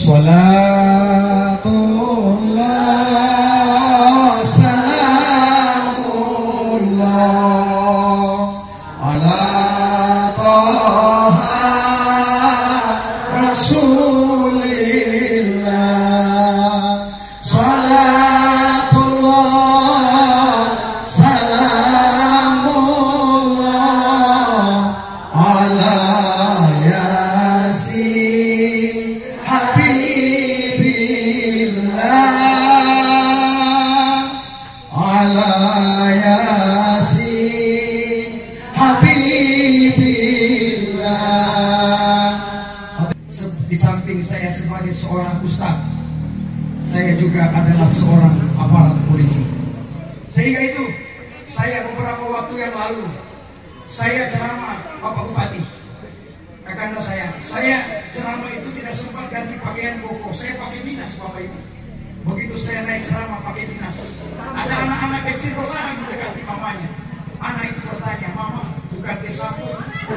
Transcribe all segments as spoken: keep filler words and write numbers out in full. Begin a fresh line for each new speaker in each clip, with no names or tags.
Salatullah salamullah ala Taha Rasulillah. Salatullah salamullah ala Yasin Habibillah, ala Yasin Habibillah. Di samping saya sebagai seorang ustaz, saya juga adalah seorang aparat polisi. Sehingga itu saya beberapa waktu yang lalu saya ceramah Bapak Bupati, kakanda saya, saya ceramah itu tidak sempat ganti pakaian koko, saya pakai dinas Bapak Ibu. Begitu saya naik ceramah pakai dinas, ada anak-anak kecil berlari mendekati mamanya. Anak itu bertanya, "Mama, bukan desamu?"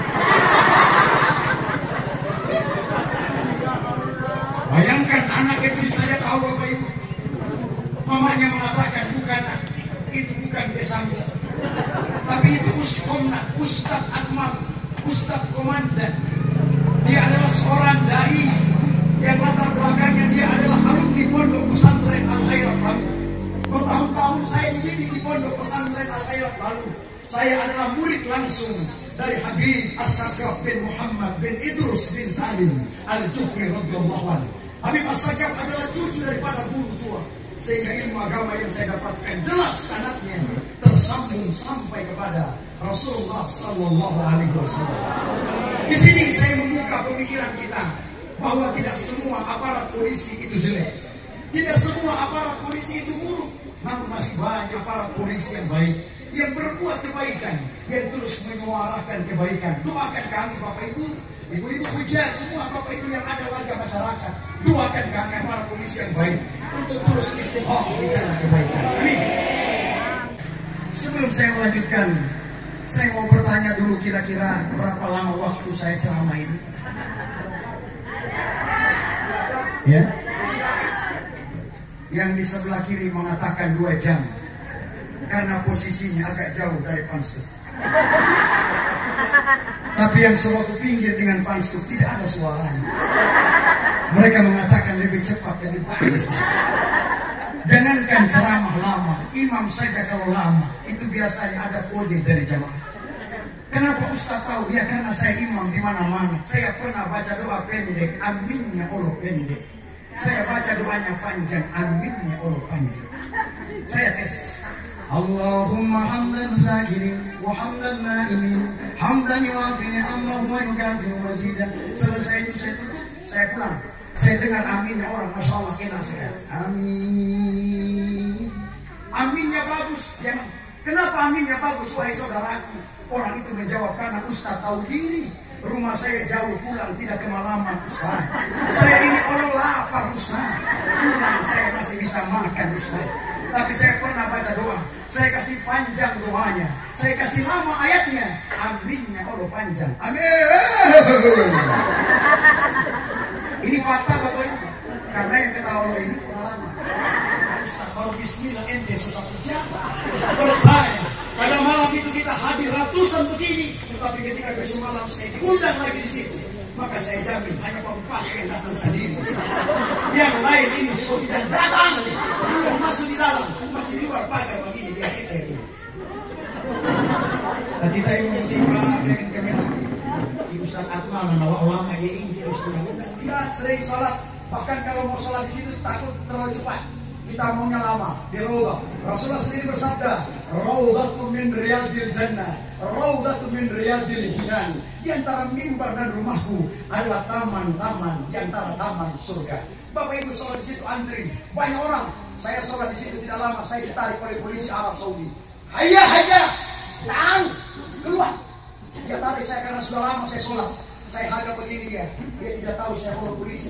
Bayangkan anak kecil saya tahu Bapak Ibu. Mamanya mengatakan, "Bukan, itu bukan desamu." Tapi itu Uskomna, Ustadz Akmal, Ustadz Komandan. Dia adalah seorang dai yang latar belakangnya dia adalah alumni pondok pesantren Al Khairat Lalu. Bertahun-tahun saya dididik di pondok pesantren Al Khairat Lalu. Saya adalah murid langsung dari Habib As-Sakaf bin Muhammad bin Idrus bin Salim Al-Jufri radhiyallahu anhu. Habib As-Sakaf adalah cucu daripada guru tua, sehingga ilmu agama yang saya dapatkan jelas sanadnya tersambung sampai kepada Rasulullah Sallallahu Alaihi Wasallam. Di sini saya membuka pemikiran kita bahwa tidak semua aparat polisi itu jelek, tidak semua aparat polisi itu buruk, namun masih banyak aparat polisi yang baik, yang berbuat kebaikan, yang terus menyuarakan kebaikan. Doakan kami Bapak Ibu, Ibu-ibu hujat, semua Bapak Ibu yang ada warga masyarakat, doakan kami para polisi yang baik untuk terus istiqomah di jalan kebaikan. Amin. Sebelum saya melanjutkan, saya mau bertanya dulu kira-kira berapa lama waktu saya ceramah ini? Ya? Yang di sebelah kiri mengatakan dua jam karena posisinya agak jauh dari panstub. Tapi yang sewaktu pinggir dengan panstub tidak ada suaranya. Mereka mengatakan lebih cepat, lebih bagus. Jangankan ceramah lama, imam saja kalau lama itu biasanya ada kode dari jamaah. Kenapa Ustaz tahu? Ya karena saya imam di mana-mana. Saya pernah baca doa pendek, aminnya Allah pendek. Saya baca doanya panjang, aminnya Allah panjang. Saya tes. Allahumma hamdan sakirin wa hamdan na'imin hamdan yuafini amlahu wa yukafiru mazidah. Selesai itu saya tutup, saya pulang. Saya dengar aminnya orang, Masya Allah, kena saya. Amin. Aminnya bagus. Ya, kenapa aminnya bagus, wahai saudaraku? Orang itu menjawab, karena Ustaz tahu diri. Rumah saya jauh, pulang tidak kemalaman Ustaz. Saya ini orang lapar Ustaz. Pulang saya masih bisa makan Ustaz. Tapi saya pernah baca doa, saya kasih panjang doanya, saya kasih lama ayatnya, aminnya Allah panjang. Amin. Ini fakta Bapak Ibu. Karena yang kata Allah ini pengalaman. Ustaz baru bismillah ente susah kerja. Percaya, pada malam itu kita hadir ratusan begini, tapi ketika besok malam saya diundang lagi di situ, maka saya jamin hanya Pak Bupati yang datang sendiri. Yang lain ini sudah tidak datang, belum masuk di dalam, masih di luar pagar begini dia kita ini. Tadi saya mengutip Pak Kevin Kemenang, di Ustaz Akmal, nama ulama dia ini terus undang-undang. Dia sering sholat, bahkan kalau mau sholat di situ takut terlalu cepat. Kita maunya lama, dirubah. Rasulullah sendiri bersabda, Raudhatun min riyadil jannah, Raudhatun min riyadil jinan. Di antara mimbar dan rumahku adalah taman-taman di antara taman surga. Bapak Ibu sholat di situ antri, banyak orang. Saya sholat di situ tidak lama, saya ditarik oleh polisi Arab Saudi. Hayya hayya, tahan, keluar. Dia tarik saya karena sudah lama saya sholat. Saya hadap begini dia, dia tidak tahu saya orang polisi.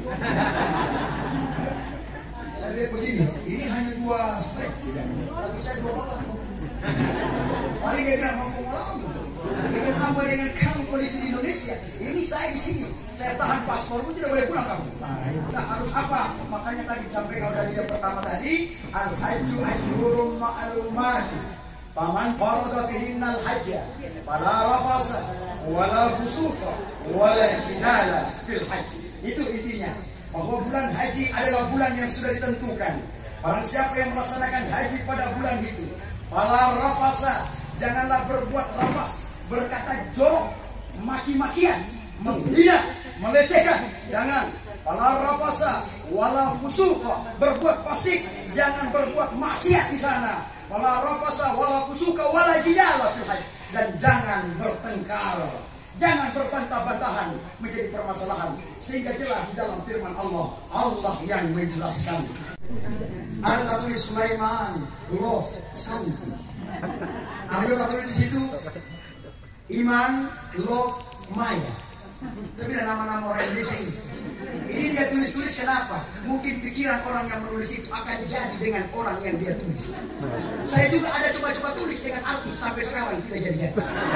Saya lihat begini, ini hanya dua strike, tapi saya dua orang. Paling dia bilang mau ngomong, Kenapa dengan kamu polisi di Indonesia? Ini saya di sini, saya tahan paspormu, tidak boleh pulang kamu. Nah, harus apa? Makanya tadi disampaikan dari yang pertama tadi, al-hajju ashhurum ma'lumat. Faman farada fihinna al-hajja fala rafasa wala fusuqa wala jidala fil hajj. Itu intinya, bahwa bulan haji adalah bulan yang sudah ditentukan. Barang siapa yang melaksanakan haji pada bulan itu, fala rafasa, janganlah berbuat rafas, berkata jorok, maki-makian, menghina, melecehkan, jangan. Fala rafasa wala fusuqa, berbuat fasik, jangan berbuat maksiat di sana. Wala rafasa wala fusuqa wala jidala fil hajj, dan jangan bertengkar, jangan berbantah-bantahan menjadi permasalahan, sehingga jelas dalam firman Allah, Allah yang menjelaskan. Ada tertulis Sulaiman Love Santi. Ada tertulis di situ Iman Love Maya. Tapi ada nama-nama orang Indonesia ini. Ini dia tulis-tulis kenapa? Mungkin pikiran orang yang menulis itu akan jadi dengan orang yang dia tulis. Saya juga ada coba-coba tulis dengan artis sampai sekarang tidak jadi-jadi.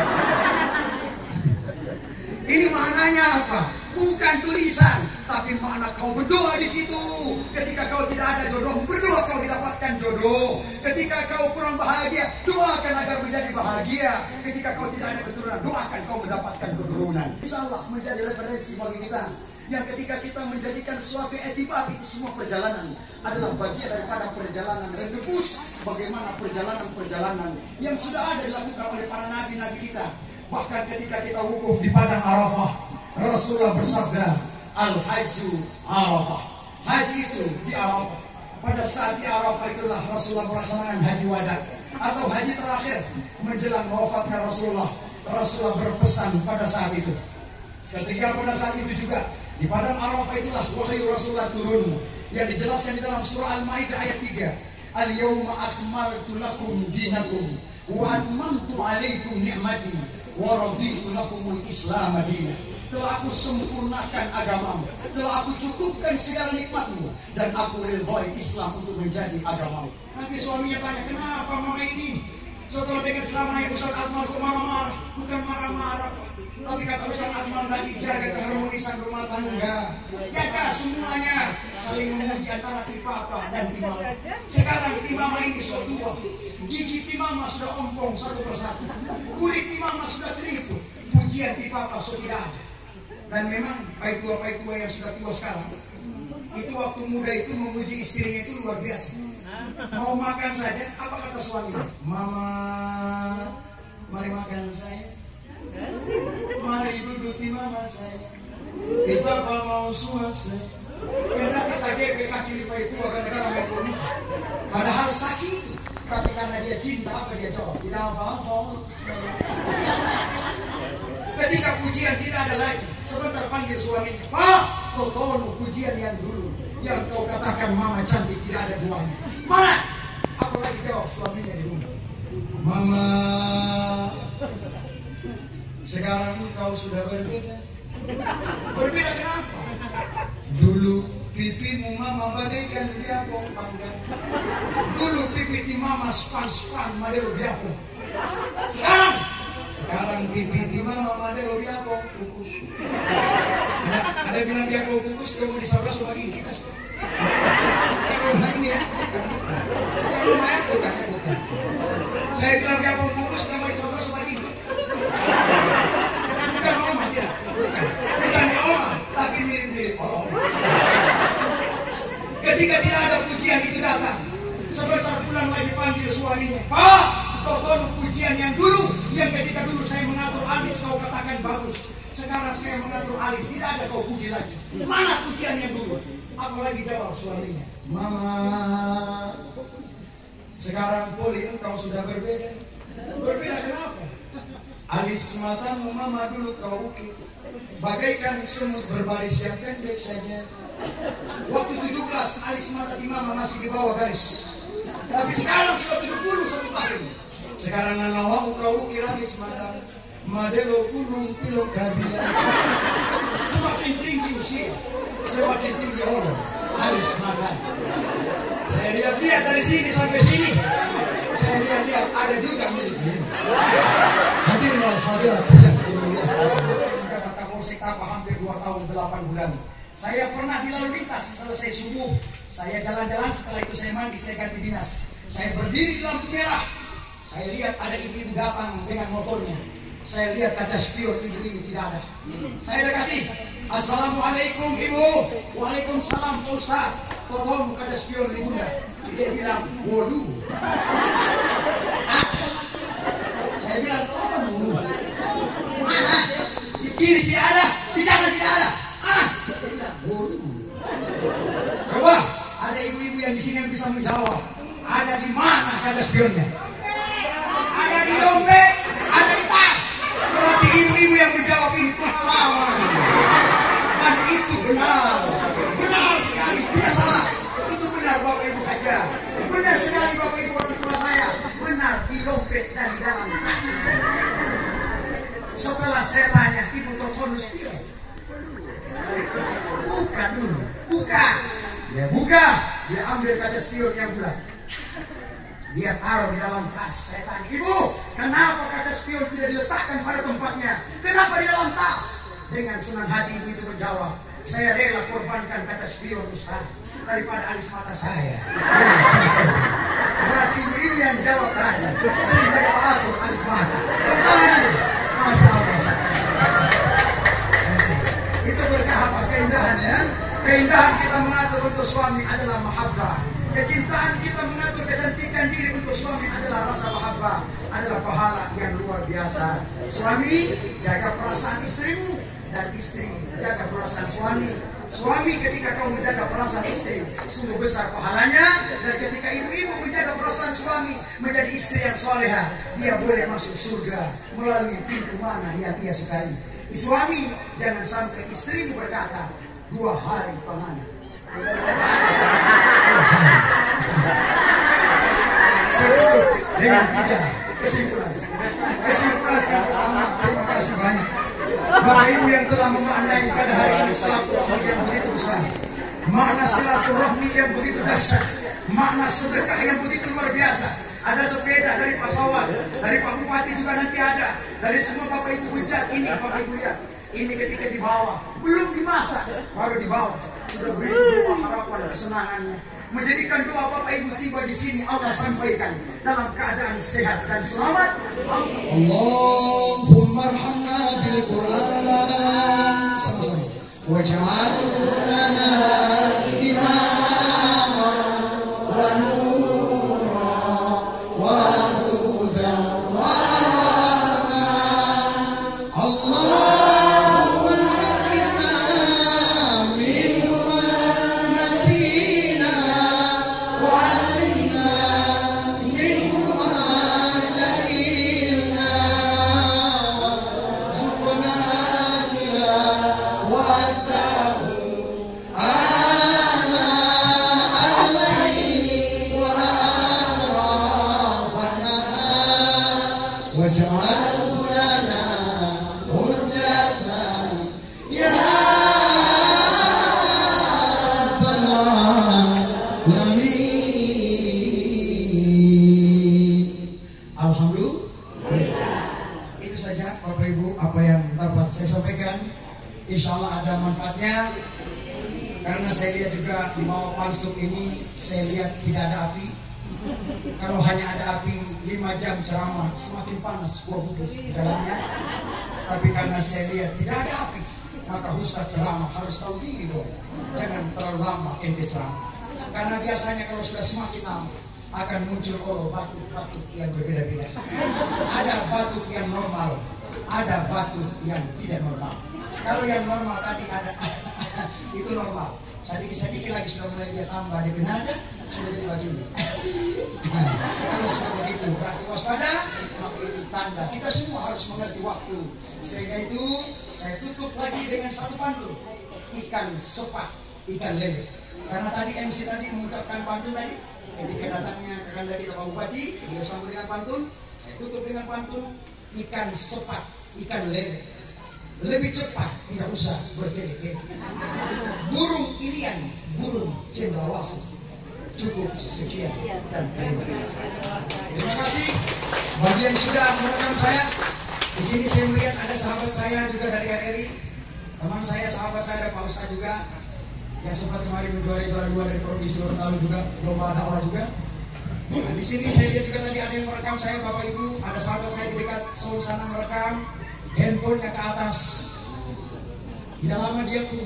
Ini maknanya apa? Bukan tulisan, tapi makna kau berdoa di situ. Ketika kau tidak ada jodoh, berdoa kau didapatkan jodoh. Ketika kau kurang bahagia, doakan agar menjadi bahagia. Ketika kau tidak ada keturunan, doakan kau mendapatkan keturunan. Insya Allah menjadi referensi bagi kita. Yang ketika kita menjadikan suatu etikat, itu semua perjalanan adalah bagian daripada perjalanan rendezvous. Bagaimana perjalanan-perjalanan yang sudah ada dilakukan oleh para nabi-nabi kita. Bahkan ketika kita wukuf di padang Arafah, Rasulullah bersabda, Al-Hajju Arafah. Haji itu di Arafah. Pada saat di Arafah itulah Rasulullah melaksanakan haji wada atau haji terakhir menjelang wafatnya Rasulullah. Rasulullah berpesan pada saat itu. Ketika pada saat itu juga di padang Arafah itulah wahyu Rasulullah turun, yang dijelaskan di dalam surah Al-Maidah ayat tiga. Al-yawma akmaltu lakum dinakum wa atmamtu alaikum ni'mati wa raditu lakumul Islam madinah. Telah aku sempurnakan agamamu, telah aku cukupkan segala nikmatmu, dan aku ridhoi Islam untuk menjadi agamamu. Nanti suaminya tanya, kenapa mama ini? Setelah dengar ceramahnya Ustaz Akmal kok mama marah? Bukan marah-marah, tapi kata Ustaz Akmal tadi, jaga keharmonisan rumah tangga, jaga semuanya, saling memuji antara ti papa dan ti mama. Sekarang ti mama ini sudah tua, gigi ti mama sudah ompong satu persatu, kulit ti mama sudah keriput, pujian ti papa sudah tidak ada. Dan memang paitua-paitua yang sudah tua sekarang, itu waktu muda itu memuji istrinya itu luar biasa. Mau makan saja, apa kata suaminya? Mama, mari makan saya. Mari duduk di mama saya. Di papa mau suap saya. Karena kita gede kaki lipat itu kadang-kadang mau bunuh. Padahal sakit, tapi karena dia cinta apa dia jawab? Tidak apa-apa. Ketika pujian tidak ada lagi, sebentar panggil suaminya. Pak, kau tahu pujian yang dulu, yang kau katakan mama cantik tidak ada duanya. Mana? Apa lagi jawab suaminya di rumah? Mama, sekarang kau sudah berbeda. Berbeda kenapa? Dulu pipimu mama bagaikan biapong panggang. Dulu pipi ti mama span-span madero biapong. Sekarang Sekarang pipi di mama madero biapong kukus. Ada, ada bilang biapong kukus, kamu di sebelah semua ini kita. Kalau rumah ini ya, kalau rumah ya bukan, ya bukan. Saya bilang biapong kukus, kamu di sebelah semua ini. Bukan oma tidak, bukan. Bukan oma, tapi mirip-mirip Allah. Ketika tidak ada pujian itu datang, sebentar pulang lagi panggil suaminya. Pak, kau tahu pujian yang dulu, yang ketika dulu saya mengatur alis kau katakan bagus. Sekarang saya mengatur alis, tidak ada kau puji lagi. Mana pujian yang dulu? Apalagi jawab suaminya. Mama, sekarang poli engkau sudah berbeda. Berbeda kenapa? Alis matamu mama dulu kau ukir bagaikan semut berbaris yang pendek saja. Waktu tujuh belas alis mata di mama masih di bawah garis. Tapi sekarang sudah tujuh puluh satu tahun. Sekarang nanawamu kau ukir alis mata madelo gunung tilok kabila. Semakin tinggi usia, semakin tinggi orang alis mata. Saya lihat-lihat dari sini sampai sini. Saya lihat-lihat ada juga mirip ini. Hadirin wal hadirat yang dimuliakan. Saya kata musik apa hampir dua tahun delapan bulan. Saya pernah di lalu lintas selesai subuh. Saya jalan-jalan, setelah itu saya mandi, saya ganti dinas. Saya berdiri di lampu merah. Saya lihat ada ibu-ibu datang dengan motornya. Saya lihat kaca spion ibu ini tidak ada. Saya dekati. Assalamualaikum ibu. Waalaikumsalam Pak Ustaz. Tolong kaca spion ibunda. Dia bilang waduh. Ah. Saya bilang apa dulu? Mana? Di kiri tidak ada, di kanan tidak ada. Ah. Dia bilang waduh. Coba ada ibu-ibu yang di sini yang bisa menjawab. Ada di mana kaca spionnya? Ada di dompet, ada di tas. Berarti ibu-ibu yang menjawab ini pengalaman. Dan itu benar. Benar sekali, tidak salah. Itu benar Bapak Ibu Haja. Benar sekali Bapak Ibu orang tua saya. Benar di dompet dan di dalam tas. Setelah saya tanya, ibu telepon spion. Buka dulu, buka. Dia buka, dia ambil kaca spion yang bulat. Dia taruh di dalam tas. Saya tanya, ibu, kenapa kaca spion tidak diletakkan pada tempatnya? Kenapa di dalam tas? Dengan senang hati ibu itu menjawab, saya rela korbankan kaca spion Ustaz daripada alis mata saya. Berarti ini yang jawab tadi. Sehingga atur alis mata. Masya Allah. Itu berkah apa? Keindahan ya. Keindahan kita mengatur untuk suami adalah mahabbah. Kecintaan kita mengatur kecantikan diri untuk suami adalah rasa mahabbah, adalah pahala yang luar biasa. Suami, jaga perasaan istrimu, dan istri jaga perasaan suami. Suami ketika kau menjaga perasaan istri, sungguh besar pahalanya. Dan ketika ibu-ibu menjaga perasaan suami, menjadi istri yang soleha, dia boleh masuk surga melalui pintu mana yang ia sukai. Suami, jangan sampai istrimu berkata, dua hari pamanah. Saya tutup dengan tiga kesimpulan. Kesimpulan yang pertama, terima kasih banyak Bapak Ibu yang telah memaknai pada hari ini silaturahmi yang begitu besar. Makna silaturahmi yang begitu dahsyat. Makna sedekah yang begitu luar biasa. Ada sepeda dari Pak Sawal, dari Pak Bupati juga nanti ada. Dari semua Bapak Ibu hujat ini, Bapak Ibu lihat. Ini ketika dibawa, belum dimasak, baru dibawa. Sudah beri doa harapan kesenangannya. Menjadikan doa Bapak Ibu tiba di sini Allah sampaikan dalam keadaan sehat dan selamat. Allahumma arhamna bil Quran. Sama-sama. Waj'al lana imama wa nura wa hudan wa rahma. Allahumma zakkirna minhu ma nasina wa 'allimna minhu ma jahilna warzuqna tilawatahu ana al-layli wa atrafan nahar waj'alhu lana hujjatan ya rabbal alamin. Alhamdulillah. Itu saja Bapak Ibu apa yang dapat saya sampaikan. Insya Allah ada manfaatnya. Karena saya lihat juga mau pansum ini, saya lihat tidak ada api. Kalau hanya ada api lima jam ceramah, semakin panas gua bubus di dalamnya. Tapi karena saya lihat tidak ada api, maka Ustaz ceramah harus tahu diri dong. Jangan terlalu lama ente ceramah. Karena biasanya kalau sudah semakin lama akan muncul oh batuk-batuk yang berbeda-beda. Ada batuk yang normal, ada batuk yang tidak normal. Kalau yang normal tadi ada itu normal. Sedikit-sedikit lagi sudah mulai dia tambah di benada, sudah jadi begini. Kalau sudah begitu berarti waspada, maka itu tanda kita semua harus mengerti waktu. Sehingga itu saya tutup lagi dengan satu pantun, ikan sepat, ikan lele. Karena tadi M C tadi mengucapkan pantun tadi, ketika datangnya akan dari Pak Bupati, dia sambut dengan pantun. Saya tutup dengan pantun, ikan sepat, ikan lele. Lebih cepat, tidak usah bertele-tele. Burung irian, burung cendrawasih. Cukup sekian dan terima kasih. Terima kasih bagi yang sudah merekam saya. Di sini saya melihat ada sahabat saya juga dari R R I, teman saya, sahabat saya, ada Pak Ustadz juga yang sempat kemarin menjuarai juara dua dari provinsi Gorontalo juga, lomba dakwah juga. Nah, di sini saya lihat juga tadi ada yang merekam saya, Bapak Ibu, ada sahabat saya di dekat Seoul sana merekam, handphonenya ke atas. Tidak lama dia tuh,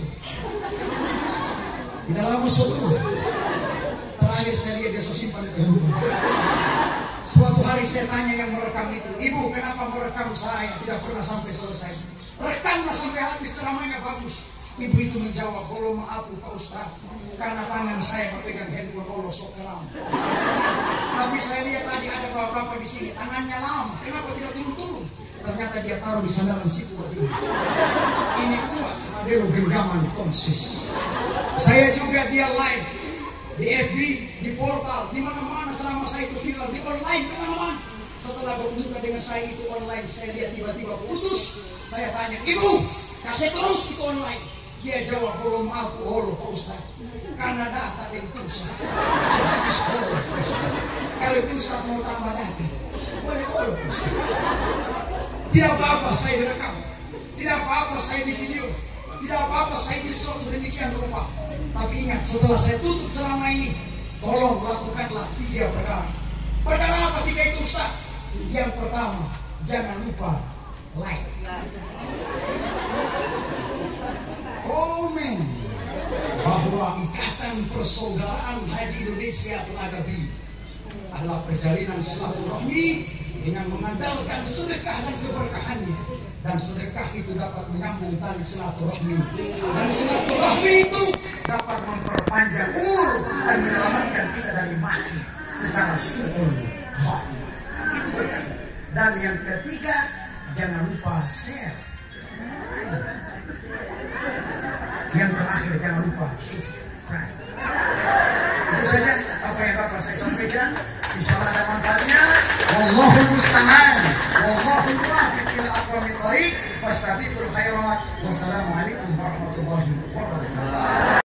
tidak lama suruh. Terakhir saya lihat dia so simpan itu. Suatu hari saya tanya yang merekam itu, "Ibu, kenapa merekam saya? Tidak pernah sampai selesai." "Rekamlah sampai habis, ceramahnya bagus." Ibu itu menjawab, "Oh maaf Pak Ustaz, karena tangan saya memegang handphone Allah sok keram." Tapi saya lihat tadi ada bapak-bapak di sini, tangannya lama, kenapa tidak turun-turun? Ternyata dia taruh di sandaran si kuat ini. Ini kuat, ada lo genggaman konsis. Saya juga dia live di F B, di portal, di mana-mana selama saya itu viral, di online, di mana-mana. Setelah berhubungan dengan saya itu online, saya lihat tiba-tiba putus. Saya tanya, "Ibu, kasih terus itu online." Dia jawab, "Belum aku, holo Pak Ustaz, karena data yang pulsa." Sehabis holo Pak Ustaz. Kalau itu Ustaz mau tambah data, boleh holo Pak Ustaz. Tidak apa-apa saya direkam, tidak apa-apa saya di video, tidak apa-apa saya di shot sedemikian rupa. Tapi ingat, setelah saya tutup selama ini, tolong lakukanlah tiga perkara. Perkara apa tiga itu Ustaz? Yang pertama, jangan lupa like, komen, bahwa ikatan persaudaraan Haji Indonesia Telaga Biru adalah perjalinan silaturahmi dengan mengandalkan sedekah dan keberkahannya. Dan sedekah itu dapat menyambung tali silaturahmi, dan silaturahmi itu dapat memperpanjang umur dan menyelamatkan kita dari mati secara sempurna. Itu berkah. Dan yang ketiga, jangan lupa share. Yang terakhir, jangan lupa subscribe. Itu saja apa yang dapat saya sampaikan. Insya Allah ada manfaatnya. Wallahul musta'an. Wallahul muwaffiq ila aqwamit thoriq. Fastabiqul khairat. Wassalamualaikum warahmatullahi wabarakatuh.